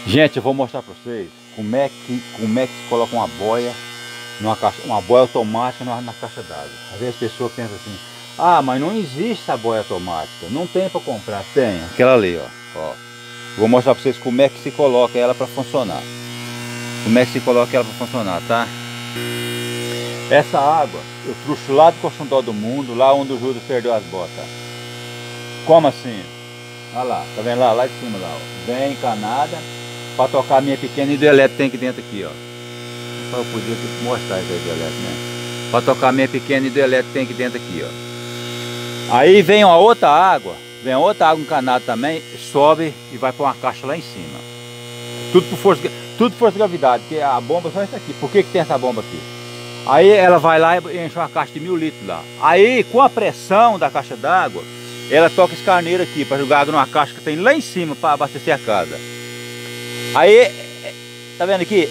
Gente, eu vou mostrar para vocês como é que se coloca uma boia numa caixa, uma boia automática na caixa d'água. Às vezes as pessoas pensam assim: ah, mas não existe essa boia automática, não tem para comprar. Tem, aquela ali, ó. Vou mostrar para vocês como é que se coloca ela para funcionar. Como é que se coloca ela para funcionar, tá? Essa água eu trouxe lá do Coxundó do Mundo, lá onde o Judas perdeu as botas. Como assim? Olha lá, tá vendo lá de cima lá, ó. Vem encanada para tocar a minha pequena hidrelétrica, tem aqui dentro aqui, ó. Eu podia mostrar essa hidrelétrica, né? Para tocar a minha pequena hidrelétrica, tem aqui dentro aqui, ó. Aí vem uma outra água, encanada também, sobe e vai para uma caixa lá em cima. Tudo por força de gravidade, porque a bomba só é essa aqui. Por que tem essa bomba aqui? Aí ela vai lá e enche uma caixa de 1000 litros lá. Aí com a pressão da caixa d'água, ela toca esse carneiro aqui para jogar água numa caixa que tem lá em cima para abastecer a casa. Aí, tá vendo aqui?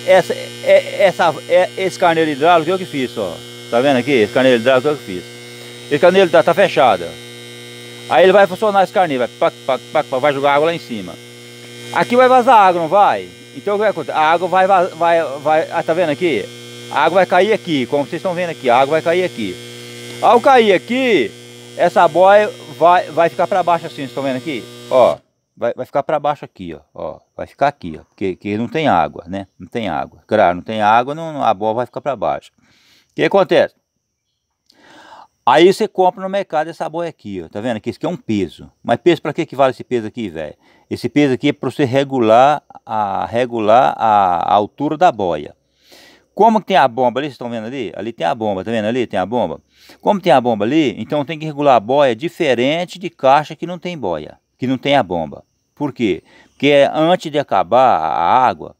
Esse carneiro hidráulico eu que fiz, ó. Tá vendo aqui? Esse carneiro hidráulico eu que fiz. Esse carneiro tá fechado. Aí ele vai funcionar esse carneiro, vai jogar água lá em cima. Aqui vai vazar água, não vai? Então o que vai acontecer? A água tá vendo aqui? A água vai cair aqui, como vocês estão vendo aqui, a água vai cair aqui. Ao cair aqui, essa boia vai ficar para baixo assim, vocês estão vendo aqui? Ó, vai ficar para baixo aqui, ó, vai ficar aqui, ó, porque não tem água, né? Não tem água. Claro, não tem água, a boia vai ficar para baixo. O que acontece? Aí você compra no mercado essa boia aqui, ó, tá vendo aqui? Isso aqui é um peso. Mas peso, para que vale esse peso aqui, velho? Esse peso aqui é para você regular a altura da boia. Como que tem a bomba ali, vocês estão vendo ali? Ali tem a bomba, tá vendo ali? Tem a bomba. Como tem a bomba ali, então tem que regular a boia diferente de caixa que não tem boia, que não tem a bomba. Por quê? Porque antes de acabar a água,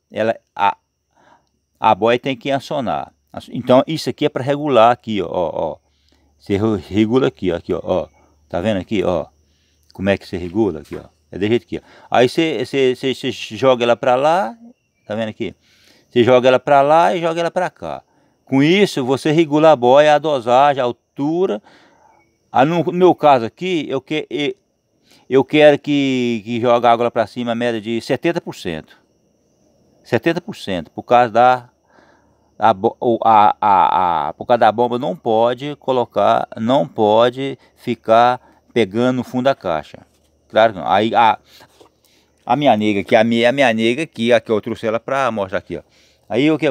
a boia tem que acionar. Então isso aqui é para regular aqui, ó. Você regula aqui, ó. Tá vendo aqui, ó? Como é que você regula aqui, ó? É desse jeito aqui, ó. Aí você joga ela para lá, tá vendo aqui? Você joga ela para lá e joga ela para cá. Com isso, você regula a boia, a dosagem, a altura. No meu caso aqui, eu quero que jogue a água para cima, a média de 70%. 70%, por causa por causa da bomba não pode ficar pegando no fundo da caixa. Claro que não. Aí a minha nega aqui, a minha nega aqui, eu trouxe ela para mostrar aqui, ó. Aí o que?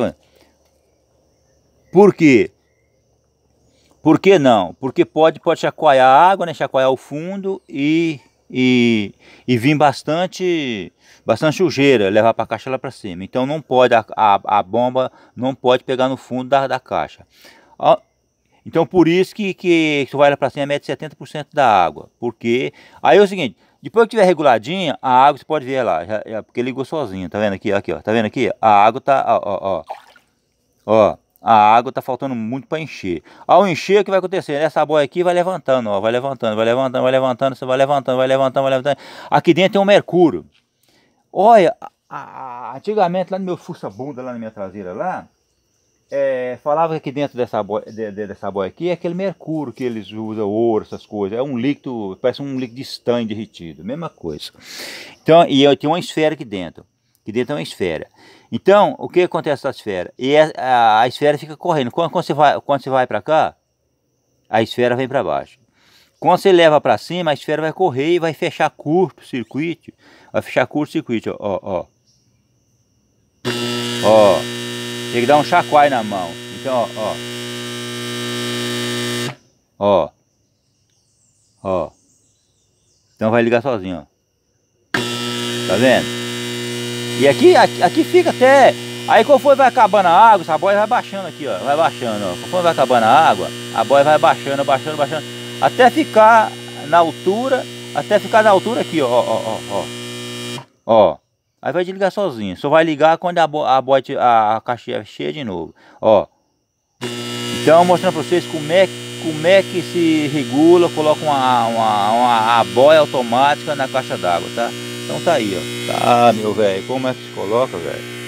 Por quê? Por que não? Porque pode chacoalhar a água, né? Chacoalhar o fundo e vir bastante sujeira, levar para a caixa lá para cima. Então não pode, a bomba não pode pegar no fundo da caixa. Então por isso que vai lá para cima mede 70% da água. Porque aí é o seguinte, depois que tiver reguladinha, a água você pode ver lá, porque ligou sozinho, tá vendo aqui? Aqui, ó, tá vendo aqui? A água tá, ó, a água tá faltando muito para encher. Ao encher, o que vai acontecer? Essa boia aqui vai levantando, ó, vai levantando, você vai levantando. Aqui dentro tem um mercúrio. Olha, antigamente lá no meu fuça-bunda, lá na minha traseira lá, falava que aqui dentro dessa boia aqui é aquele mercúrio que eles usam, ouro, essas coisas. É um líquido, parece um líquido de estanho derretido, mesma coisa. Então, e eu tenho uma esfera aqui dentro. Aqui dentro é uma esfera. Então, o que acontece com a esfera? A esfera fica correndo. Quando você vai para cá, a esfera vem para baixo. Quando você leva para cima, a esfera vai correr e vai fechar curto-circuito. Vai fechar curto-circuito, ó. Ó. Tem que dar um chacoalho na mão. Então, ó. Então vai ligar sozinho, ó. Tá vendo? E aqui fica até... Aí conforme vai acabando a água, essa boia vai baixando aqui, ó. Vai baixando, ó. Conforme vai acabando a água, a boia vai baixando. Até ficar na altura aqui, ó. Aí vai desligar sozinho. Só vai ligar quando a caixa estiver cheia de novo. Ó. Então mostrando para vocês como é que se regula, coloca uma boia automática na caixa d'água, tá? Então tá aí, ó. Tá, meu velho, como é que se coloca, velho?